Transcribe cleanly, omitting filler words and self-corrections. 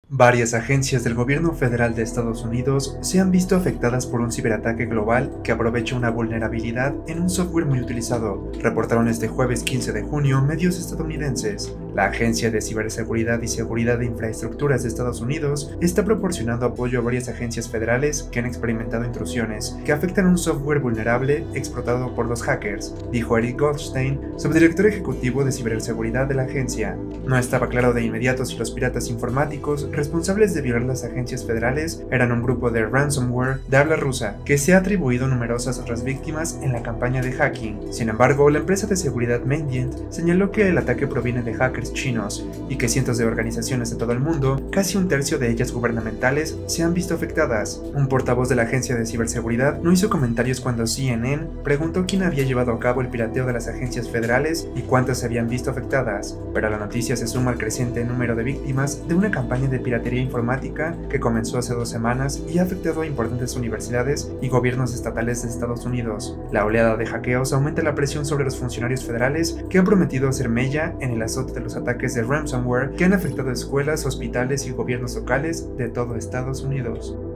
Varias agencias del gobierno federal de Estados Unidos se han visto afectadas por un ciberataque global que aprovecha una vulnerabilidad en un software muy utilizado, reportaron este jueves 15 de junio medios estadounidenses. La Agencia de Ciberseguridad y Seguridad de Infraestructuras de Estados Unidos está proporcionando apoyo a varias agencias federales que han experimentado intrusiones que afectan un software vulnerable explotado por los hackers, dijo Eric Goldstein, subdirector ejecutivo de ciberseguridad de la agencia. No estaba claro de inmediato si los piratas informáticos responsables de violar las agencias federales eran un grupo de ransomware de habla rusa que se ha atribuido numerosas otras víctimas en la campaña de hacking. Sin embargo, la empresa de seguridad Mandiant señaló que el ataque proviene de hackers chinos y que cientos de organizaciones de todo el mundo, casi un tercio de ellas gubernamentales, se han visto afectadas. Un portavoz de la agencia de ciberseguridad no hizo comentarios cuando CNN preguntó quién había llevado a cabo el pirateo de las agencias federales y cuántas se habían visto afectadas, pero la noticia se suma al creciente número de víctimas de una campaña de piratería informática que comenzó hace 2 semanas y ha afectado a importantes universidades y gobiernos estatales de Estados Unidos. La oleada de hackeos aumenta la presión sobre los funcionarios federales que han prometido hacer mella en el azote de los ataques de ransomware que han afectado escuelas, hospitales y gobiernos locales de todo Estados Unidos.